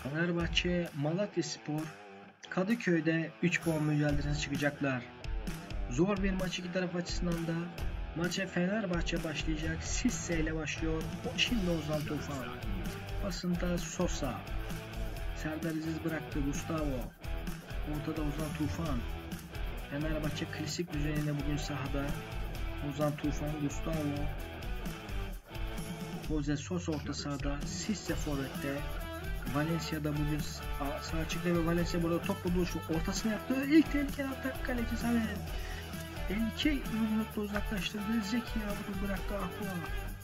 Fenerbahçe, Malatyaspor Kadıköy'de 3 puan mücadelesine çıkacaklar. Zor bir maç iki taraf açısından da. Maça Fenerbahçe başlayacak. Sisse ile başlıyor. Şimdi Ozan Tufan. Pasında Sosa. Serdar Aziz bıraktı. Gustavo. Ortada Ozan Tufan. Fenerbahçe klasik düzeninde bugün sahada. Ozan Tufan, Gustavo. Jose Sosa orta sahada. Sisse forvette. Valencia'da bugün sağ açıkta ve Valencia burada topla buluşu ortasına yaptı. İlk tehlikeli atak kaleci Samet. Tehlike yumrukla uzaklaştırdı. Zeki Yavru bıraktı Aqua.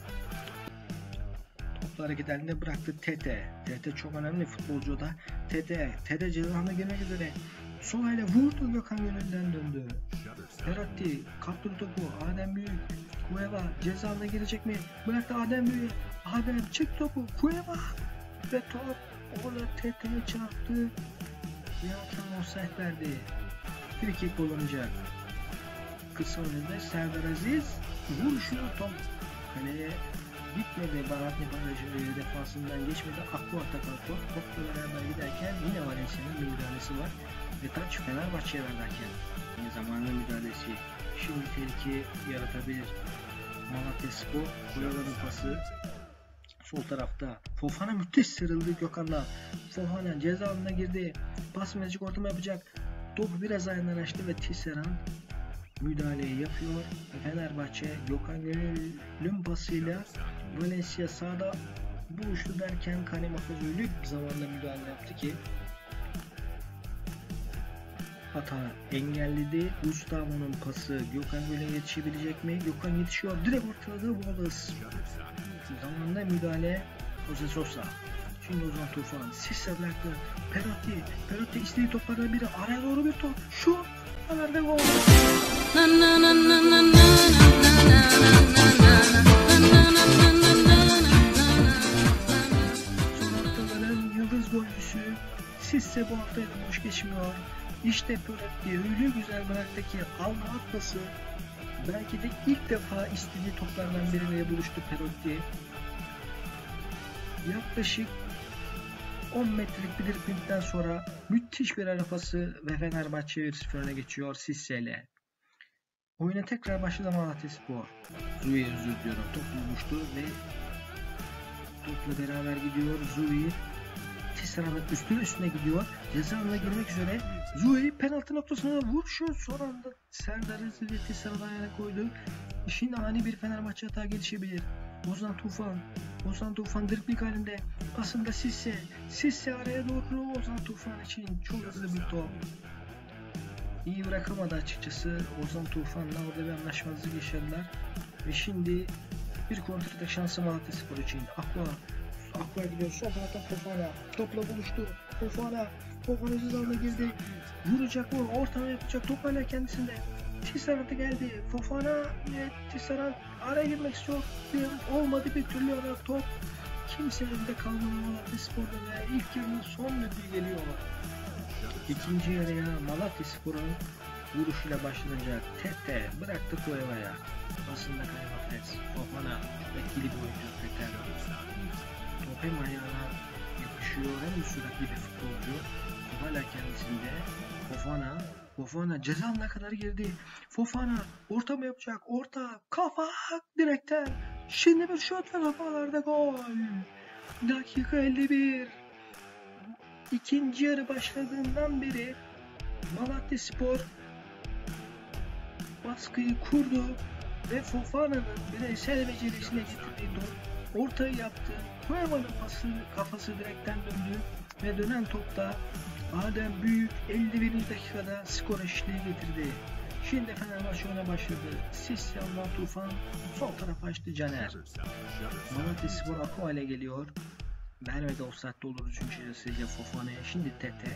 Toplu hareket halinde bıraktı Tete. Tete çok önemli futbolcu da. Tete cezasına girmek üzere. Sola ile vurdu, Gökhan Gönül'den döndü. Perotti kaptı topu. Adem Büyük. Cueva cezasına girecek mi? Bıraktı Adem Büyük. Adem çık topu. Cueva. Ve top orada Tete'ye çarptı. Yakan offside verdi. Free kick kullanacak. Kısa önünde Serdar Aziz vuruşunu top kaleye gitmedi. Baratni barajı defansından geçmedi. Aqua takar topla beraber giderken yine Valencia'nın bir müdahalesi var. Ve taç Fenerbahçe'ye verderken yine zamanlı müdahalesi. Şimdi tehlike yaratabilir. Malatyaspor Koyala'nın pası. Sol tarafta Fofana müthiş sarıldı Gökhan'la. Fofana ceza alanına girdi. Pas mecik ortama yapacak. Topu biraz ayağından açtı ve Tisserand müdahaleyi yapıyor. Fenerbahçe Gökhan Gönül'ün pasıyla Valencia sağda buluştu derken Kanem Afazölü zamanla müdahale yaptı ki hata engelledi. Gustavo'nun pası Gökhan Gönül'e yetişebilecek mi? Gökhan yetişiyor. Direkt ortaladı Wallace. Zamanında müdahale Jose Sosa. Şimdi Ozan Tufan. Sisse bıraktı. Perotti istediği toplardan biri. Araya doğru bir top. Şu haberde gol. Haftaların yıldız golcüsü Sisse bu hafta boş geçmiyor. İşte Perotti öyle güzel bıraktı ki alma atması. Belki de ilk defa istediği toplardan biriyle buluştu Perotti. Yaklaşık 10 metrelik bir dribbingden sonra müthiş bir ara pası ve Fenerbahçe 1-0 öne geçiyor Sisse ile. Oyuna tekrar başladı Malatyaspor. Zui özür diyorum. Top bulmuştu ve topla beraber gidiyor Zui. Tisserand'ın üstüne gidiyor. Ceza alanına girmek üzere. Zui penaltı noktasına vuruşu son anda Serdar Aziz ve Tisserand'ı ayağına koydu. Şimdi ani bir Fenerbahçe hata gelişebilir. Ozan Tufan dribbling halinde. Pasında Sisse araya doğru Ozan Tufan için çok hızlı bir top. İyi bırakamadı açıkçası. Ozan Tufan'la orada bir anlaşmazlık yaşadılar. Ve şimdi bir kontratak şansı Malatyaspor için. Aqua gidiyor. Sol taraftan Fofana. Topla buluştu. Fofana cezasına girdi. Vuracak mı? Ortama yapacak. Top hala kendisinde. Tisserand geldi. Fofana ve Tisserand araya girmek istiyor. Olmadı bir türlü ara top. Kimsenin de kalmadı Malatyaspor'da ve ilk yarının son düdüğü geliyor. İkinci yarıya Malatyaspor'un vuruşuyla başlanacak. Tete bıraktı Cueva'ya. Aslında Kaymafes. Fofana etkili bir oyuncu Tete. Top hem ayağına yapışıyor hem süratli bir futbolcu. Hala kendisinde. Fofana ceza alanına kadar girdi. Fofana orta mı yapacak? Orta kafa direkten. Şimdi bir şut ve kafalarda gol. Dakika 51. İkinci yarı başladığından beri Malatyaspor baskıyı kurdu ve Fofana'nın bireysel becerisine getirdiği top ortayı yaptı. Cueva'nın kafası direkten döndü ve dönen topta Adem Büyük 51. dakikada skor eşitliği getirdi. Şimdi Fenerbahçe öne başladı. Sisse Ozan Tufan sol tarafa açtı Caner. Malatyaspor Aqua ile geliyor. Vermedi offside'de olur 3. yarısıyla Fofana'ya. Şimdi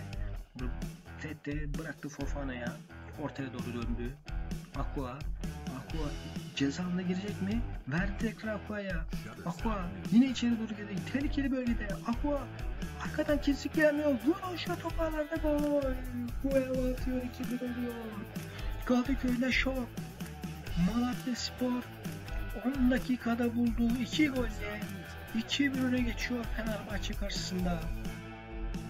Tete bıraktı Fofana'ya. Ortaya doğru döndü. Aqua ceza alanına girecek mi? Verdi tekrar Aqua'ya. Aqua yine içeri doğru gidiyor. Tehlikeli bölgede. Aqua arkadan kesik gelmiyor. Vuruşa toparlarda gol. Cueva atıyor, 2-1 oluyor. Kadıköy'de şok. Malatyaspor 10 dakikada bulduğu 2 golle 2-1 öne geçiyor Fenerbahçe karşısında.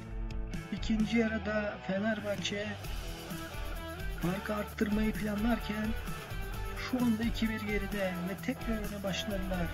İkinci yarıda Fenerbahçe farkı arttırmayı planlarken şu anda 2-1 geride ve tekrar öne başladılar.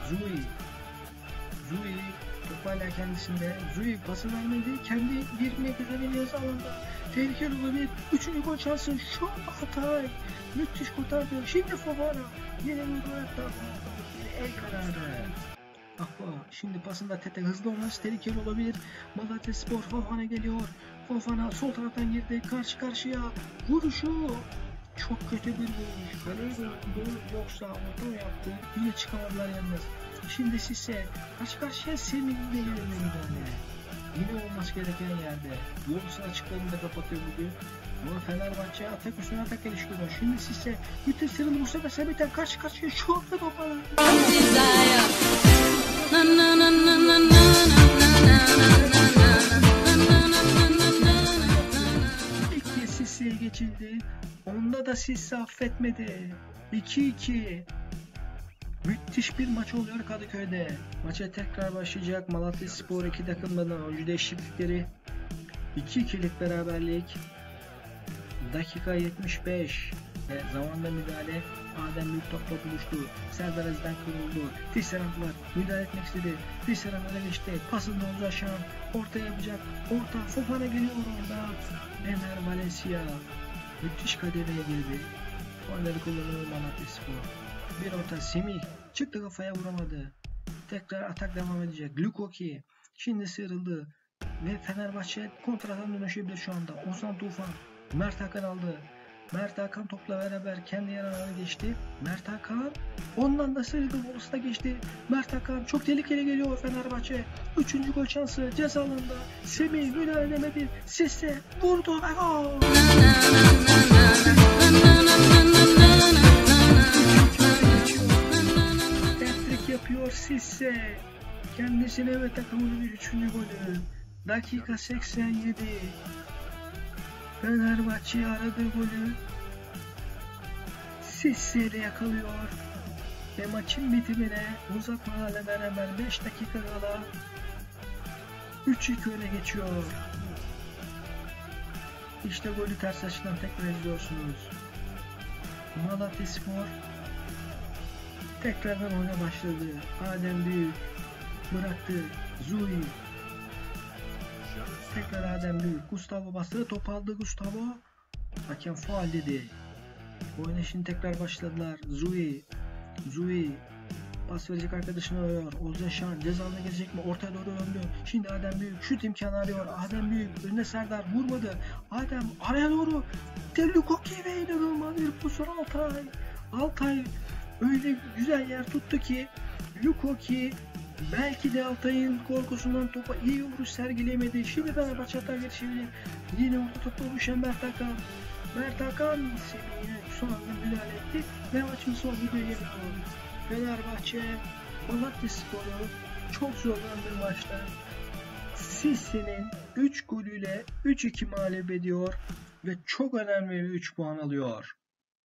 Zui top hala kendisinde. Zui pası vermedi. Kendi yerine güzel yazı alanda. Tehlikeli olabilir. Üçüncü gol şansı. Şu Altay. Müthiş kurtardı. Şimdi Fofana. Yine Murat'ta. El kararı. Şimdi pasında Tete hızlı olması tehlikeli olabilir. Malatyaspor Fofana geliyor. Fofana sol taraftan girdi. Karşı karşıya. Vuruşu. Çok kötü bir vuruş. Kaleye doğru yoksa orta yaptı. Yine çıkamadılar yalnız. Şimdi Sisse karşı karşıya Semih'in de yerine müdahale. Yine olması gereken yerde. Yolcusu açıklarını da kapatıyor bugün. Ama Fenerbahçe atak üstüne atak geliştiriyor. Şimdi Sisse müthiş sıyrıldı. Bu sefer Semih'ten karşı karşıya şu anda toparlandı. İlk kez Sisse'ye geçildi. Onda da Sisse affetmedi. 2-2. Müthiş bir maç oluyor Kadıköy'de. Maça tekrar başlayacak. Malatyaspor iki takımdan oyuncu değişiklikleri. 2-2'lik beraberlik. Dakika 75 ve zamanda müdahale. Adem Büyük topla buluştu. Serdar Aziz'den kuruldu. Tisserand var. Müdahale etmek istedi. Tisserand öne geçti. Pasında Oğuz Aşan. Orta yapacak. Orta. Fofana geliyor orada. Ener Valencia. Müthiş kademeye girdi. Onları kullanıyor Malatyaspor. Bir orta Semih. Çıktı, kafaya vuramadı. Tekrar atak devam edecek. Lukoki. Şimdi sıyrıldı. Ve Fenerbahçe kontradan dönüşebilir şu anda. Ozan Tufan. Mert Hakan aldı. Mert Hakan topla beraber kendi yanına geçti. Mert Hakan ondan da sıyrıldı. Volası da geçti. Mert Hakan çok tehlikeli geliyor Fenerbahçe. Üçüncü gol şansı ceza alanında. Semih müdahale edemedi. Sisse vurdu ve gol. Hat-trick yapıyor Sisse. Kendisine ve takımının bir üçüncü golü. Dakika 87. Fenerbahçe aradığı golü Sisse ile yakalıyor ve maçın bitimine uzatmalarla beraber 5 dakika kala 3-2 öne geçiyor. İşte golü ters açıdan tekrar izliyorsunuz. Malatyaspor tekrardan oyuna başladı. Adem Büyük bıraktı. Zui tekrar Adem Büyük. Gustavo bastırdı. Top aldı Gustavo. Hakem faul dedi. Oyuna şimdi tekrar başladılar. Zui pas verecek arkadaşını arıyor. Oğuz Yaşar cezalına gelecek mi? Ortaya doğru döndü. Şimdi Adem Büyük şut imkanı arıyor. Adem Büyük önüne Serdar vurmadı. Adem araya doğru. Lukoki ve inanılmaz bir pozisyon Altay öyle güzel yer tuttu ki Lukoki belki de Altay'ın korkusundan topa iyi vuruş sergileyemedi. Şimdi Fenerbahçe hata geçebilir. Yine orta topla buluşan Mert Hakan. Mert Hakan Semih'e son anda müdahale etti ve maçın son düdüğü yedik oldu. Fenerbahçe Malatyaspor'u çok zorlanan bir maçta Sisse'nin 3 golüyle 3-2 mağlup ediyor ve çok önemli bir 3 puan alıyor.